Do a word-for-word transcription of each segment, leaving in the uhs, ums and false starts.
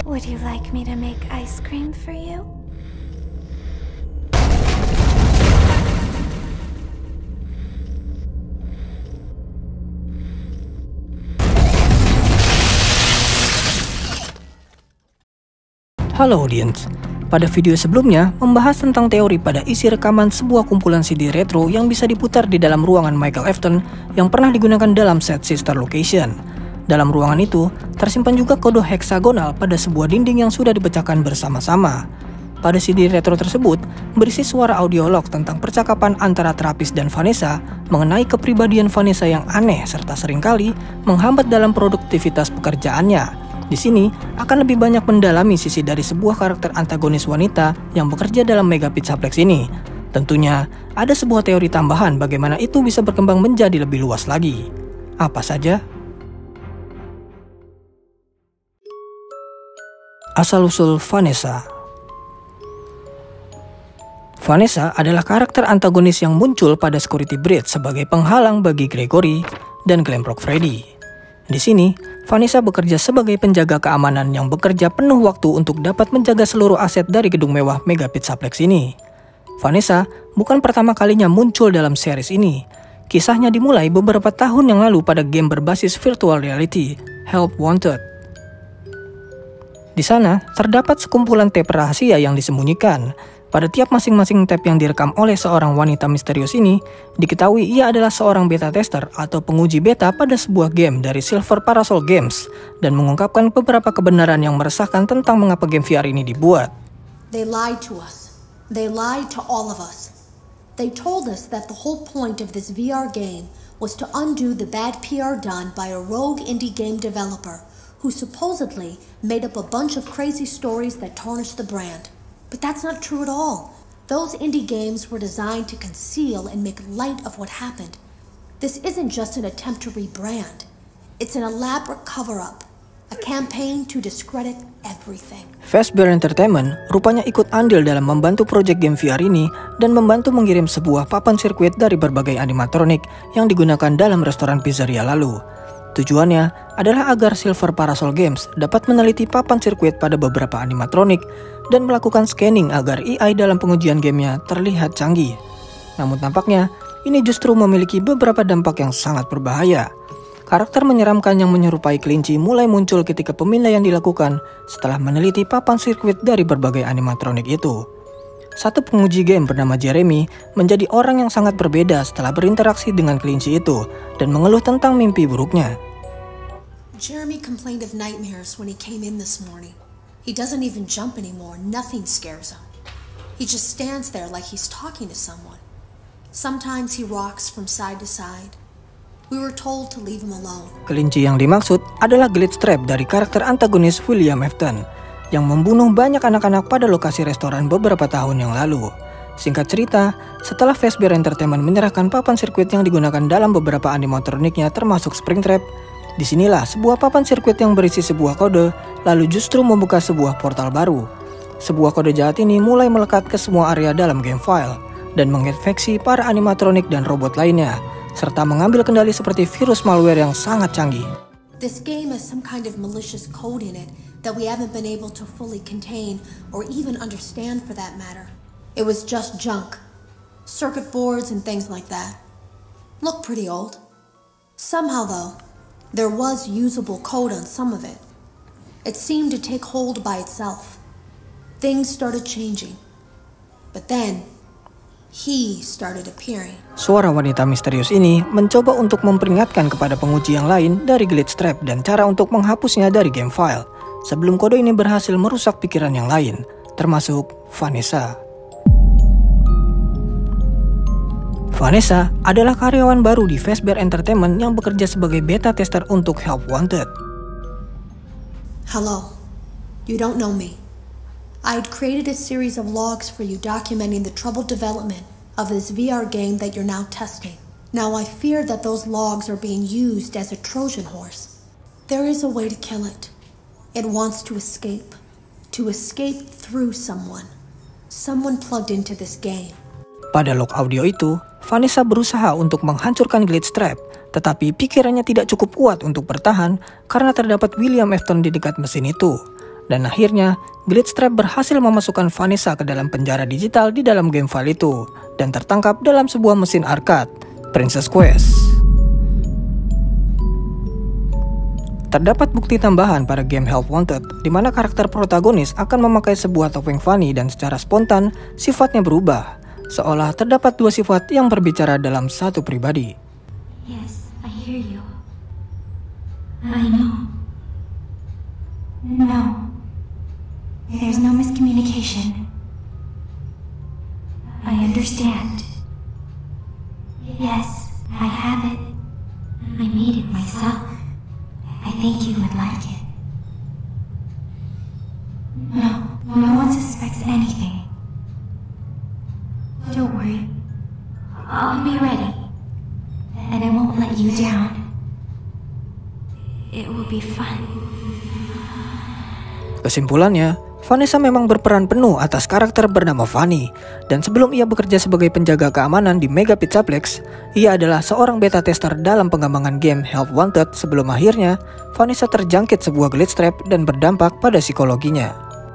Would you like me to make ice cream for you? Halo audience, pada video sebelumnya membahas tentang teori pada isi rekaman sebuah kumpulan C D retro yang bisa diputar di dalam ruangan Michael Afton yang pernah digunakan dalam set Sister Location. Dalam ruangan itu, tersimpan juga kode heksagonal pada sebuah dinding yang sudah dipecahkan bersama-sama. Pada C D retro tersebut, berisi suara audiolog tentang percakapan antara terapis dan Vanessa mengenai kepribadian Vanessa yang aneh serta seringkali menghambat dalam produktivitas pekerjaannya. Di sini akan lebih banyak mendalami sisi dari sebuah karakter antagonis wanita yang bekerja dalam Mega Pizzaplex ini. Tentunya ada sebuah teori tambahan bagaimana itu bisa berkembang menjadi lebih luas lagi. Apa saja? Asal-usul Vanessa. Vanessa adalah karakter antagonis yang muncul pada Security Breach sebagai penghalang bagi Gregory dan Glamrock Freddy. Di sini, Vanessa bekerja sebagai penjaga keamanan yang bekerja penuh waktu untuk dapat menjaga seluruh aset dari gedung mewah Mega Pizzaplex ini. Vanessa bukan pertama kalinya muncul dalam series ini. Kisahnya dimulai beberapa tahun yang lalu pada game berbasis virtual reality, Help Wanted. Di sana, terdapat sekumpulan tape rahasia yang disembunyikan. Pada tiap masing-masing tape yang direkam oleh seorang wanita misterius ini, diketahui ia adalah seorang beta tester atau penguji beta pada sebuah game dari Silver Parasol Games dan mengungkapkan beberapa kebenaran yang meresahkan tentang mengapa game V R ini dibuat. They lied to us. They lied to all of us. They told us that the whole point of this V R game was to undo the bad P R done by a rogue indie game developer who supposedly made up a bunch of crazy stories that tarnished the brand. But that's not true at all. Those indie games were designed to conceal and make light of what happened. This isn't just an attempt to rebrand. It's an elaborate cover-up, a campaign to discredit everything. Fazbear Entertainment rupanya ikut andil dalam membantu proyek game V R ini dan membantu mengirim sebuah papan sirkuit dari berbagai animatronik yang digunakan dalam restoran pizzeria lalu. Tujuannya adalah agar Silver Parasol Games dapat meneliti papan sirkuit pada beberapa animatronik dan melakukan scanning agar A I dalam pengujian gamenya terlihat canggih. Namun tampaknya ini justru memiliki beberapa dampak yang sangat berbahaya. Karakter menyeramkan yang menyerupai kelinci mulai muncul ketika pemindaian dilakukan setelah meneliti papan sirkuit dari berbagai animatronik itu. Satu penguji game bernama Jeremy menjadi orang yang sangat berbeda setelah berinteraksi dengan kelinci itu dan mengeluh tentang mimpi buruknya. Jeremy complained of nightmares when he came in this morning. He doesn't even jump anymore, nothing scares him. He just stands there like he's talking to someone. Sometimes he rocks from side to side. We were told to leave him alone. Kelinci yang dimaksud adalah Glitchtrap dari karakter antagonis William Afton yang membunuh banyak anak-anak pada lokasi restoran beberapa tahun yang lalu. Singkat cerita, setelah Fazbear Entertainment menyerahkan papan sirkuit yang digunakan dalam beberapa animatroniknya termasuk Springtrap, disinilah sebuah papan sirkuit yang berisi sebuah kode lalu justru membuka sebuah portal baru. Sebuah kode jahat ini mulai melekat ke semua area dalam game file dan menginfeksi para animatronik dan robot lainnya, serta mengambil kendali seperti virus malware yang sangat canggih. This game has some kind of malicious code in it that we haven't been able to fully contain or even understand for that matter. It was just junk. Circuit boards and things like that. Look pretty old. Somehow though, there was usable code on some of it. It seemed to take hold by itself. Things started changing. But then, he started appearing. Suara wanita misterius ini mencoba untuk memperingatkan kepada penguji yang lain dari Glitchtrap dan cara untuk menghapusnya dari game file sebelum kode ini berhasil merusak pikiran yang lain, termasuk Vanessa. Vanessa adalah karyawan baru di Fazbear Entertainment yang bekerja sebagai beta tester untuk Help Wanted. Hello, you don't know me. I had created a series of logs for you documenting the troubled development of this V R game that you're now testing. Now I fear that those logs are being used as a Trojan horse. There is a way to kill it. It wants to escape. To escape through someone. Someone plugged into this game. Pada log audio itu, Vanessa berusaha untuk menghancurkan Glitchtrap, tetapi pikirannya tidak cukup kuat untuk bertahan karena terdapat William Afton di dekat mesin itu. Dan akhirnya, Glitchtrap berhasil memasukkan Vanessa ke dalam penjara digital di dalam game file itu dan tertangkap dalam sebuah mesin arcade, Princess Quest. Terdapat bukti tambahan pada game Help Wanted, di mana karakter protagonis akan memakai sebuah topeng Fanny dan secara spontan sifatnya berubah, seolah terdapat dua sifat yang berbicara dalam satu pribadi. Yes, I hear you. I know. No. There's no miscommunication. I understand. Yes, I have it. I made it myself. I think you would like it. No, no one suspects anything. Don't worry. I'll be ready. And I won't let you down. It will be fun. Kesimpulannya, Vanessa memang berperan penuh atas karakter bernama Fanny, dan sebelum ia bekerja sebagai penjaga keamanan di Mega Pizzaplex, ia adalah seorang beta tester dalam pengembangan game Help Wanted sebelum akhirnya Vanessa terjangkit sebuah glitchtrap dan berdampak pada psikologinya.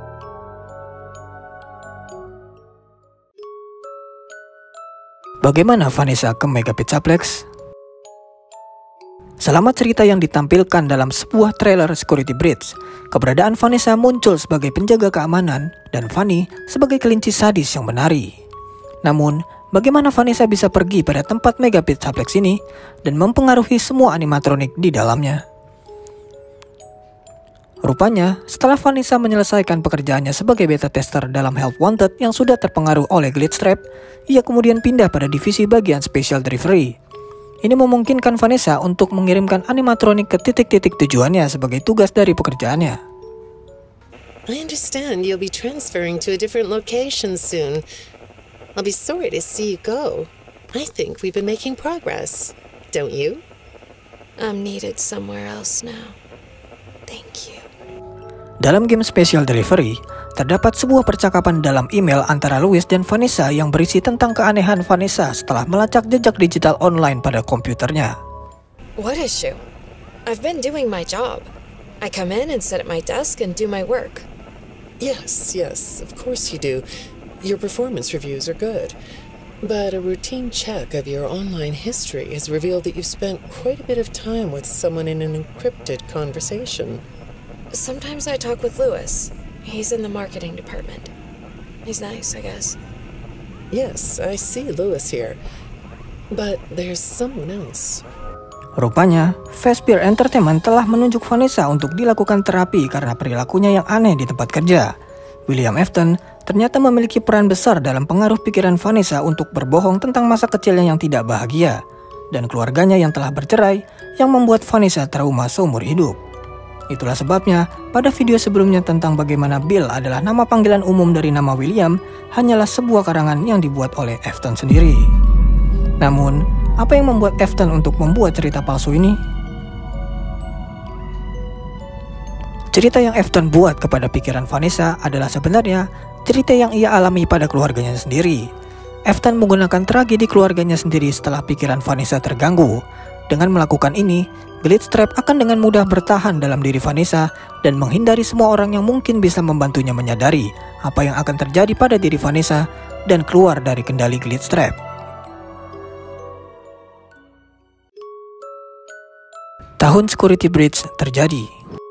Bagaimana Vanessa ke Mega Pizzaplex? Selama cerita yang ditampilkan dalam sebuah trailer Security Breach, keberadaan Vanessa muncul sebagai penjaga keamanan dan Fanny sebagai kelinci sadis yang menari. Namun, bagaimana Vanessa bisa pergi pada tempat Mega Pizzaplex ini dan mempengaruhi semua animatronik di dalamnya? Rupanya, setelah Vanessa menyelesaikan pekerjaannya sebagai beta tester dalam Help Wanted yang sudah terpengaruh oleh Glitchtrap, ia kemudian pindah pada divisi bagian Special Delivery. Ini memungkinkan Vanessa untuk mengirimkan animatronik ke titik-titik tujuannya sebagai tugas dari pekerjaannya. I understand you'll be transferring to a different location soon. I'll be sorry to see you go. I think we've been making progress, don't you? I'm needed somewhere else now. Thank you. Dalam game Special Delivery, terdapat sebuah percakapan dalam email antara Louis dan Vanessa yang berisi tentang keanehan Vanessa setelah melacak jejak digital online pada komputernya. What issue? I've been doing my job. I come in and sit at my desk and do my work. Yes, yes, of course you do. Your performance reviews are good. But a routine check of your online history has revealed that you've spent quite a bit of time with someone in an encrypted conversation. Sometimes I talk with Louis. He's in the marketing department. He's nice, I guess. Yes, I see Louis here. But there's someone else. Rupanya, Fazbear Entertainment telah menunjuk Vanessa untuk dilakukan terapi karena perilakunya yang aneh di tempat kerja. William Afton ternyata memiliki peran besar dalam pengaruh pikiran Vanessa untuk berbohong tentang masa kecilnya yang tidak bahagia dan keluarganya yang telah bercerai yang membuat Vanessa trauma seumur hidup. Itulah sebabnya, pada video sebelumnya tentang bagaimana Bill adalah nama panggilan umum dari nama William, hanyalah sebuah karangan yang dibuat oleh Afton sendiri. Namun, apa yang membuat Afton untuk membuat cerita palsu ini? Cerita yang Afton buat kepada pikiran Vanessa adalah sebenarnya cerita yang ia alami pada keluarganya sendiri. Afton menggunakan tragedi keluarganya sendiri setelah pikiran Vanessa terganggu. Dengan melakukan ini, Glitchtrap akan dengan mudah bertahan dalam diri Vanessa dan menghindari semua orang yang mungkin bisa membantunya menyadari apa yang akan terjadi pada diri Vanessa dan keluar dari kendali Glitchtrap. Tahun Security Breach terjadi.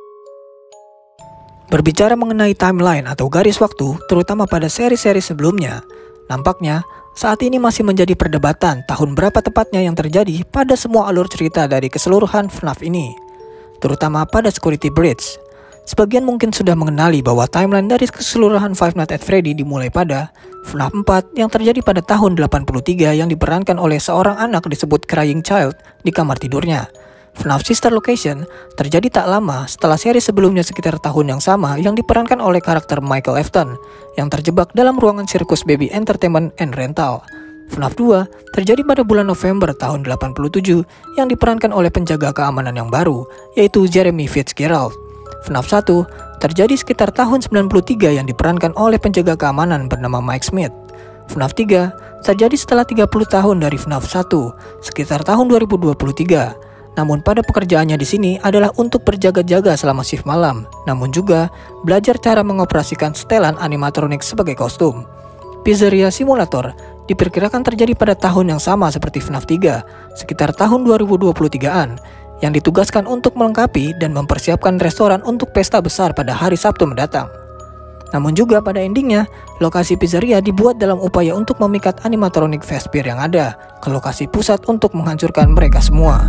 Berbicara mengenai timeline atau garis waktu, terutama pada seri-seri sebelumnya, nampaknya saat ini masih menjadi perdebatan tahun berapa tepatnya yang terjadi pada semua alur cerita dari keseluruhan F NAF ini, terutama pada Security Breach. Sebagian mungkin sudah mengenali bahwa timeline dari keseluruhan Five Nights at Freddy dimulai pada F NAF empat yang terjadi pada tahun delapan puluh tiga yang diperankan oleh seorang anak disebut Crying Child di kamar tidurnya. F NAF Sister Location terjadi tak lama setelah seri sebelumnya sekitar tahun yang sama yang diperankan oleh karakter Michael Afton yang terjebak dalam ruangan sirkus Baby Entertainment and Rental. F NAF dua terjadi pada bulan November tahun delapan puluh tujuh yang diperankan oleh penjaga keamanan yang baru, yaitu Jeremy Fitzgerald. F NAF satu terjadi sekitar tahun sembilan puluh tiga yang diperankan oleh penjaga keamanan bernama Mike Smith. F NAF tiga terjadi setelah tiga puluh tahun dari F NAF satu, sekitar tahun dua ribu dua puluh tiga. Namun pada pekerjaannya di sini adalah untuk berjaga-jaga selama shift malam, namun juga belajar cara mengoperasikan setelan animatronik sebagai kostum. Pizzeria Simulator diperkirakan terjadi pada tahun yang sama seperti F NAF tiga, sekitar tahun dua ribu dua puluh tigaan, yang ditugaskan untuk melengkapi dan mempersiapkan restoran untuk pesta besar pada hari Sabtu mendatang. Namun juga pada endingnya, lokasi pizzeria dibuat dalam upaya untuk memikat animatronik Vespir yang ada ke lokasi pusat untuk menghancurkan mereka semua.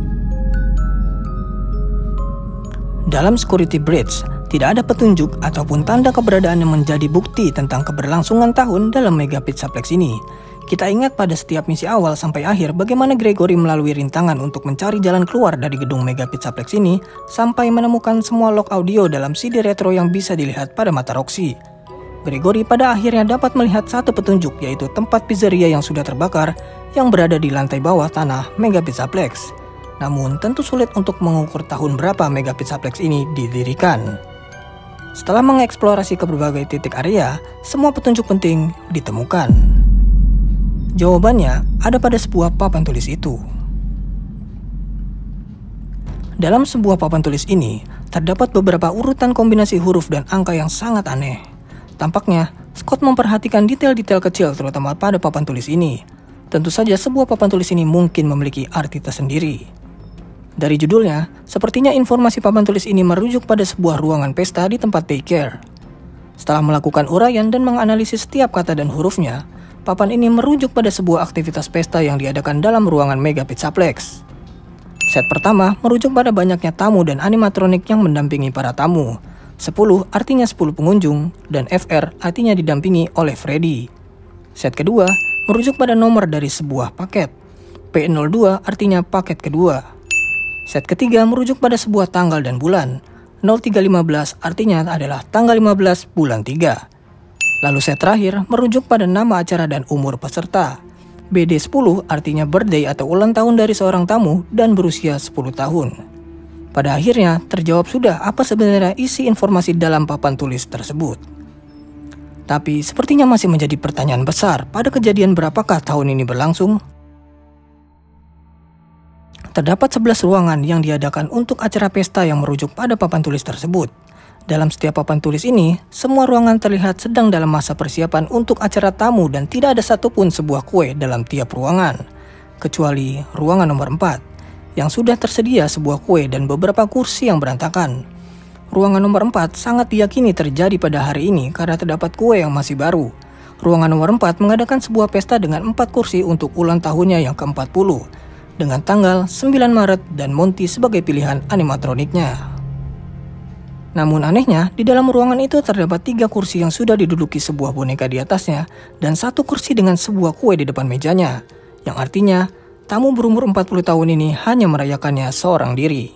Dalam Security Breach, tidak ada petunjuk ataupun tanda keberadaan yang menjadi bukti tentang keberlangsungan tahun dalam Mega Pizzaplex ini. Kita ingat pada setiap misi awal sampai akhir bagaimana Gregory melalui rintangan untuk mencari jalan keluar dari gedung Mega Pizzaplex ini sampai menemukan semua log audio dalam C D retro yang bisa dilihat pada mata Roxy. Gregory pada akhirnya dapat melihat satu petunjuk, yaitu tempat pizzeria yang sudah terbakar yang berada di lantai bawah tanah Mega Pizzaplex. Namun tentu sulit untuk mengukur tahun berapa Mega Pizzaplex ini didirikan. Setelah mengeksplorasi ke berbagai titik area, semua petunjuk penting ditemukan. Jawabannya ada pada sebuah papan tulis itu. Dalam sebuah papan tulis ini, terdapat beberapa urutan kombinasi huruf dan angka yang sangat aneh. Tampaknya, Scott memperhatikan detail-detail kecil terutama pada papan tulis ini. Tentu saja sebuah papan tulis ini mungkin memiliki arti tersendiri. Dari judulnya, sepertinya informasi papan tulis ini merujuk pada sebuah ruangan pesta di tempat daycare. Setelah melakukan uraian dan menganalisis setiap kata dan hurufnya, papan ini merujuk pada sebuah aktivitas pesta yang diadakan dalam ruangan Mega Pizzaplex. Set pertama merujuk pada banyaknya tamu dan animatronik yang mendampingi para tamu. sepuluh artinya sepuluh pengunjung, dan F R artinya didampingi oleh Freddy. Set kedua merujuk pada nomor dari sebuah paket. P nol dua artinya paket kedua. Set ketiga merujuk pada sebuah tanggal dan bulan. nol tiga lima belas artinya adalah tanggal lima belas bulan tiga. Lalu set terakhir merujuk pada nama acara dan umur peserta. B D sepuluh artinya birthday atau ulang tahun dari seorang tamu dan berusia sepuluh tahun. Pada akhirnya terjawab sudah apa sebenarnya isi informasi dalam papan tulis tersebut. Tapi sepertinya masih menjadi pertanyaan besar pada kejadian berapakah tahun ini berlangsung. Terdapat sebelas ruangan yang diadakan untuk acara pesta yang merujuk pada papan tulis tersebut. Dalam setiap papan tulis ini, semua ruangan terlihat sedang dalam masa persiapan untuk acara tamu dan tidak ada satupun sebuah kue dalam tiap ruangan. Kecuali ruangan nomor empat, yang sudah tersedia sebuah kue dan beberapa kursi yang berantakan. Ruangan nomor empat sangat diyakini terjadi pada hari ini karena terdapat kue yang masih baru. Ruangan nomor empat mengadakan sebuah pesta dengan empat kursi untuk ulang tahunnya yang ke empat puluh. Dengan tanggal sembilan Maret dan Monty sebagai pilihan animatroniknya. Namun anehnya, di dalam ruangan itu terdapat tiga kursi yang sudah diduduki sebuah boneka di atasnya dan satu kursi dengan sebuah kue di depan mejanya, yang artinya tamu berumur empat puluh tahun ini hanya merayakannya seorang diri.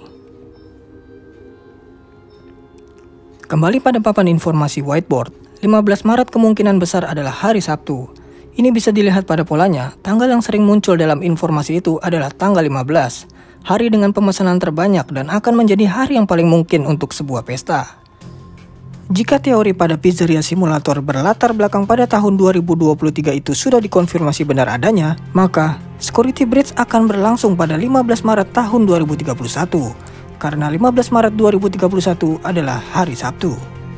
Kembali pada papan informasi whiteboard, lima belas Maret kemungkinan besar adalah hari Sabtu. Ini bisa dilihat pada polanya, tanggal yang sering muncul dalam informasi itu adalah tanggal lima belas, hari dengan pemesanan terbanyak dan akan menjadi hari yang paling mungkin untuk sebuah pesta. Jika teori pada Pizzeria Simulator berlatar belakang pada tahun dua ribu dua puluh tiga itu sudah dikonfirmasi benar adanya, maka Security Breach akan berlangsung pada lima belas Maret tahun dua ribu tiga puluh satu, karena lima belas Maret dua ribu tiga puluh satu adalah hari Sabtu.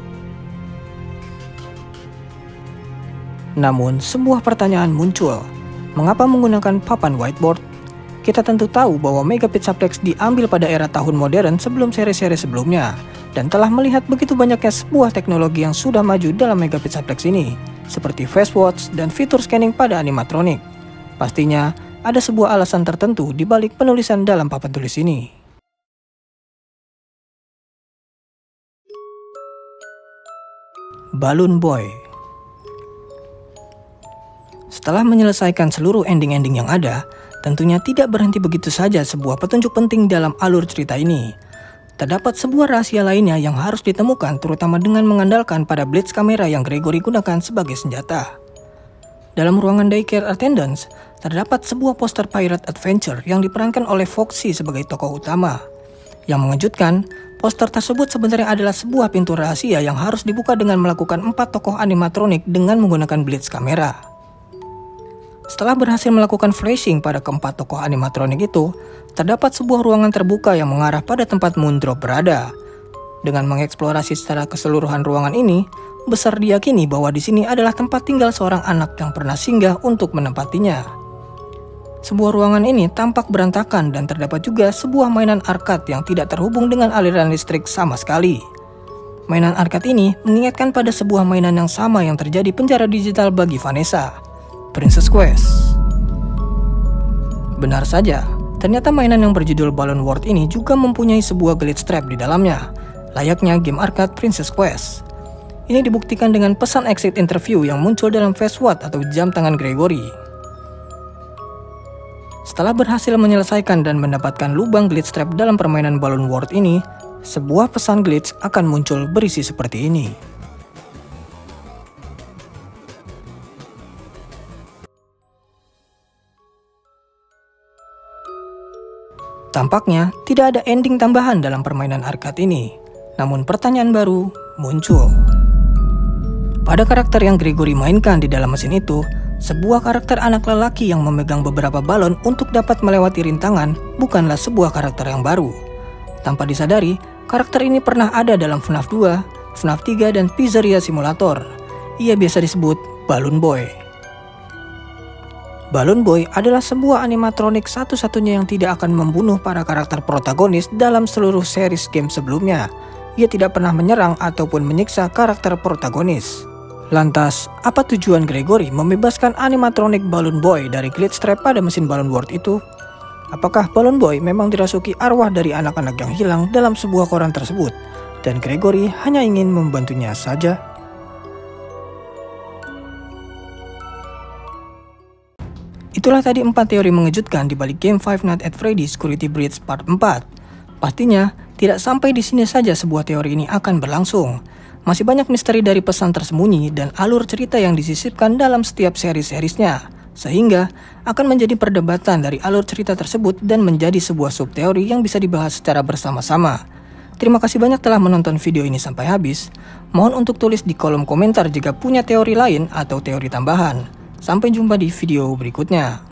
Namun, sebuah pertanyaan muncul. Mengapa menggunakan papan whiteboard? Kita tentu tahu bahwa Mega Pizzaplex diambil pada era tahun modern sebelum seri-seri sebelumnya, dan telah melihat begitu banyaknya sebuah teknologi yang sudah maju dalam Mega Pizzaplex ini, seperti Face Watch dan fitur scanning pada animatronik. Pastinya, ada sebuah alasan tertentu di balik penulisan dalam papan tulis ini. Balloon Boy. Setelah menyelesaikan seluruh ending-ending yang ada, tentunya tidak berhenti begitu saja sebuah petunjuk penting dalam alur cerita ini. Terdapat sebuah rahasia lainnya yang harus ditemukan terutama dengan mengandalkan pada blitz kamera yang Gregory gunakan sebagai senjata. Dalam ruangan daycare attendance, terdapat sebuah poster Pirate Adventure yang diperankan oleh Foxy sebagai tokoh utama. Yang mengejutkan, poster tersebut sebenarnya adalah sebuah pintu rahasia yang harus dibuka dengan melakukan empat tokoh animatronik dengan menggunakan blitz kamera. Setelah berhasil melakukan flashing pada keempat tokoh animatronik itu, terdapat sebuah ruangan terbuka yang mengarah pada tempat Moondrop berada. Dengan mengeksplorasi secara keseluruhan ruangan ini, besar diyakini bahwa di sini adalah tempat tinggal seorang anak yang pernah singgah untuk menempatinya. Sebuah ruangan ini tampak berantakan dan terdapat juga sebuah mainan arcade yang tidak terhubung dengan aliran listrik sama sekali. Mainan arcade ini mengingatkan pada sebuah mainan yang sama yang terjadi penjara digital bagi Vanessa, Princess Quest. Benar saja, ternyata mainan yang berjudul Balloon World ini juga mempunyai sebuah glitch trap di dalamnya, layaknya game arcade Princess Quest. Ini dibuktikan dengan pesan exit interview yang muncul dalam face watch atau jam tangan Gregory. Setelah berhasil menyelesaikan dan mendapatkan lubang glitch trap dalam permainan Balloon World ini, sebuah pesan glitch akan muncul berisi seperti ini. Tampaknya tidak ada ending tambahan dalam permainan arcade ini, namun pertanyaan baru muncul. Pada karakter yang Gregory mainkan di dalam mesin itu, sebuah karakter anak lelaki yang memegang beberapa balon untuk dapat melewati rintangan bukanlah sebuah karakter yang baru. Tanpa disadari, karakter ini pernah ada dalam F NAF dua, F NAF tiga, dan Pizzeria Simulator. Ia biasa disebut Balloon Boy. Balloon Boy adalah sebuah animatronik satu-satunya yang tidak akan membunuh para karakter protagonis dalam seluruh series game sebelumnya. Ia tidak pernah menyerang ataupun menyiksa karakter protagonis. Lantas, apa tujuan Gregory membebaskan animatronik Balloon Boy dari glitch trap pada mesin Balloon World itu? Apakah Balloon Boy memang dirasuki arwah dari anak-anak yang hilang dalam sebuah koran tersebut, dan Gregory hanya ingin membantunya saja? Itulah tadi empat teori mengejutkan di balik game Five Nights at Freddy's Security Breach Part empat. Pastinya, tidak sampai di sini saja sebuah teori ini akan berlangsung. Masih banyak misteri dari pesan tersembunyi dan alur cerita yang disisipkan dalam setiap seri-serisnya, sehingga akan menjadi perdebatan dari alur cerita tersebut dan menjadi sebuah subteori yang bisa dibahas secara bersama-sama. Terima kasih banyak telah menonton video ini sampai habis. Mohon untuk tulis di kolom komentar jika punya teori lain atau teori tambahan. Sampai jumpa di video berikutnya.